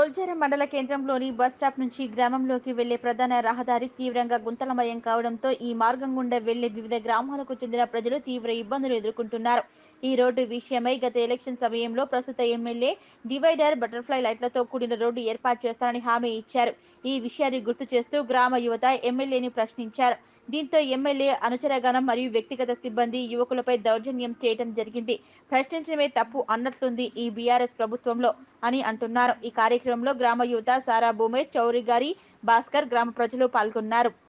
బొల్చెర మండల కేంద్రంలోని bus stop నుంచి గ్రామంలోకి వెళ్లే ప్రధాన రహదారి తీవ్రంగా గుంతలమయం కావడంతో ఈ మార్గం గుండా వెళ్లే వివిధ గ్రామాలకు చెందిన ప్రజలు తీవ్ర ఇబ్బందులు ఎదుర్కొంటున్నారు. ఈ రోడ్డు విషయమై గత ఎలక్షన్ సమయంలో ప్రస్తుత ఎమ్మెల్యే డివైడర్, బటర్ఫ్లై లైట్లతో కూడిన రోడ్డు ఏర్పాటు చేస్తానని హామీ ఇచ్చారు. ఈ విషయాన్ని గుర్తు చేస్తూ గ్రామ యువత ఎమ్మెల్యేని ప్రశ్నించారు. దీంతో ఎమ్మెల్యే అనుచరగణం మరియు వ్యక్తిగత సిబ్బంది యువకులపై దౌర్జన్యం చేయడం జరిగింది. ప్రశ్నించడమే తప్పు అన్నట్లుంది ఈ బీఆర్ఎస్ ప్రభుత్వంలో అని అంటున్నారు. ఈ కార్యక్రమంలో గ్రామ యువత సారా భూమేష్, చౌరి గారి, భాస్కర్, గ్రామ ప్రజలు పాల్గొన్నారు.